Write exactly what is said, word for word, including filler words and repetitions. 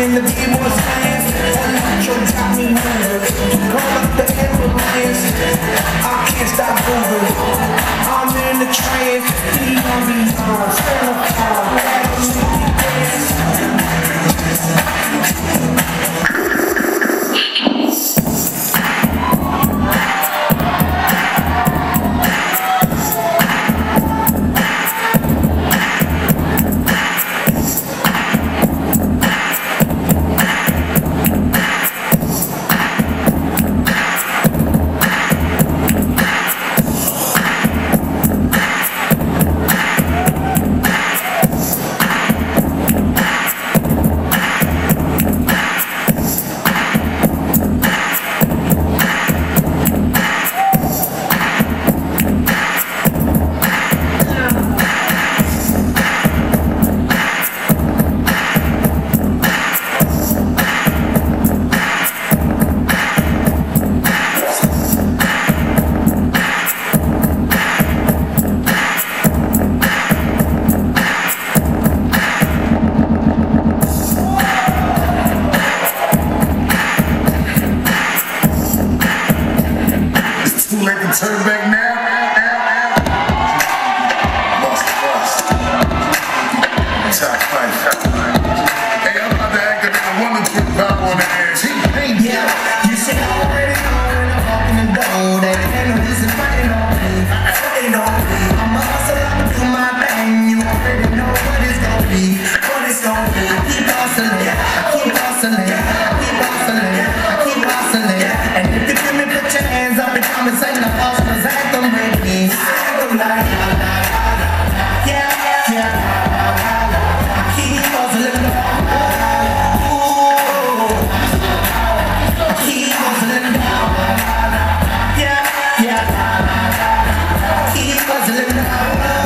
in the B-boy's hands. Electro got me moving. Call up the ambulance. I can't stop moving. I'm in the trance. Beyond, beyond. Stand up, car. Turn back now. Lost the boss. Top five. Hey, I'm about to activate a wonder trick power on the ass. Yeah, you should already know when I'm walking the door that ain't no reason fighting on me. Fighting on me. I'm a hustle, I'ma do my thing. You already know what it's gonna be. What it's gonna be. I keep hustling. I keep hustling. I keep hustling. I keep hustling. And if you feel me, put your hands up and come and sing the hustlers anthem with me. Anthem like la la la la. Yeah, yeah, la la la la. I keep hustling. Ooh. I keep hustling. Yeah, yeah, la la la la. I keep hustling.